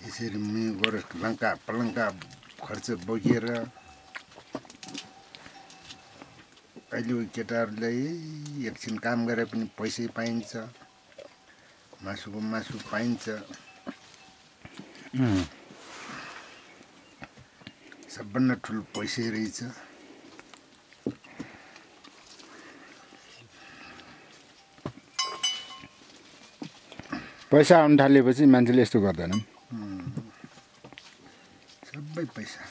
यसरी मी गएर लङ्का पलङ्का खर्च बोकेर अहिले केटाहरूलाई एकछिन काम गरे पनि पैसै पाइन्छ मासुको मासु पाइन्छ सबभन्दा ठुलो पैसै रहेछ पैसा आउन थालेपछि मान्छेले यस्तो गर्दैनन् सबै पैसा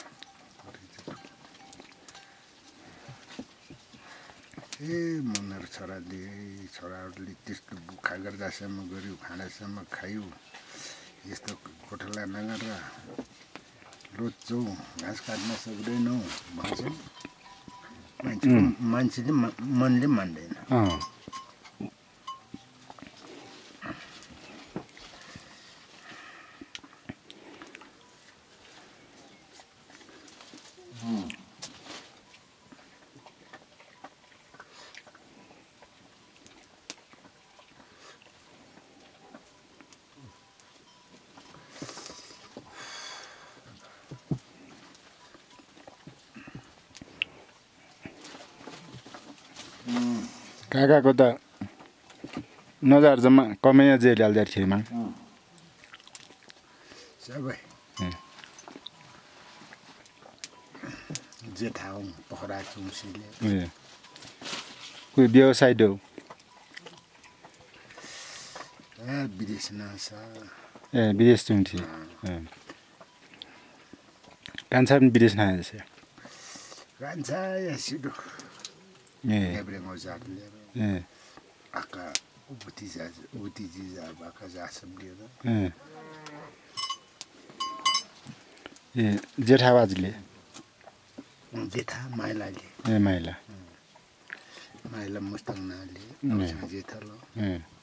म मेरो छोराहरूले त्यस्तो बुखा गर्दासम्म गऱ्यो खाँदासम्म खायो यस्तो कोठला नगरेर रोज्छौ घाँस काट्न सक्दैनौ भन्छ मान्छेले मनले मान्दैन काकाको त नजार जम्मा कमैया जेल हाल्दा थिएमा सबै जेठा हौ पोखरा चुम्सीले कोही व्यवसाय देऊ विदेश नाछ विदेश चुम्सी कान्छा पनि विदेश नाछ कान्छा या सिडो Everyone was out there. Aka ubutiza baka जासम्लिएर जेठाबाजले जेठा माइलाले माइला माइला मुस्ताङ नाले जेठा ल